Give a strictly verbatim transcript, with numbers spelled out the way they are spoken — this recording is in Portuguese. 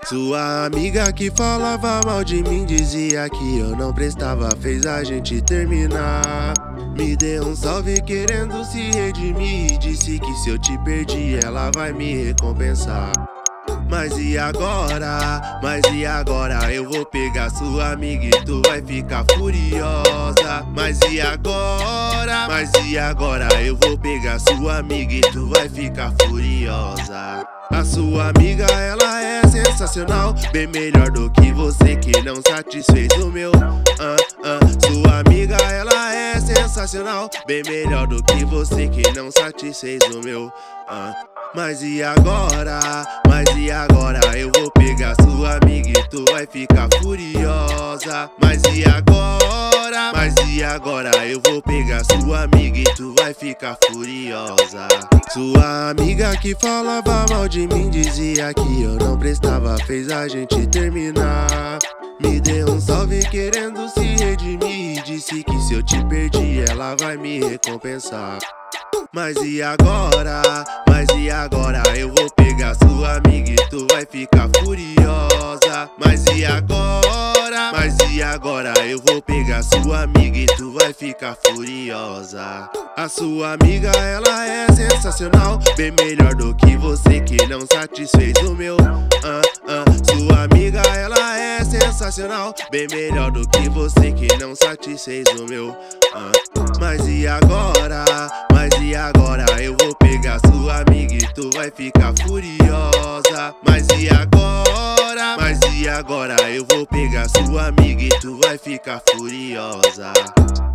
Sua amiga que falava mal de mim, dizia que eu não prestava, fez a gente terminar. Me deu um salve querendo se redimir e disse que se eu te perdi ela vai me recompensar. Mas e agora? Mas e agora? Eu vou pegar sua amiga e tu vai ficar furiosa. Mas e agora? Mas e agora? Eu vou pegar sua amiga e tu vai ficar furiosa. A sua amiga, ela é sensacional, bem melhor do que você que não satisfez o meu. Ah, ah. Sua amiga, ela é sensacional, bem melhor do que você que não satisfez o meu. Ah. Mas e agora? Mas e agora? Eu vou pegar sua amiga e tu vai ficar furiosa. Mas e agora? Mas e agora? Eu vou pegar sua amiga e tu vai ficar furiosa. Sua amiga que falava mal de mim, dizia que eu não prestava, fez a gente terminar. Me deu um salve querendo se redimir e disse que se eu te perdi ela vai me recompensar. Mas e agora? Mas e agora? Eu vou pegar sua amiga e tu vai ficar furiosa. Mas e agora? Mas e agora? Eu vou pegar sua amiga e tu vai ficar furiosa. A sua amiga, ela é sensacional, bem melhor do que você que não satisfez o meu. Ah, ah. Sua amiga, ela é sensacional, bem melhor do que você que não satisfez o meu. Ah. Mas e agora? Mas e agora? Eu vou pegar sua amiga e tu vai ficar furiosa. Mas e agora? Mas e agora? Eu vou pegar sua amiga e tu vai ficar furiosa.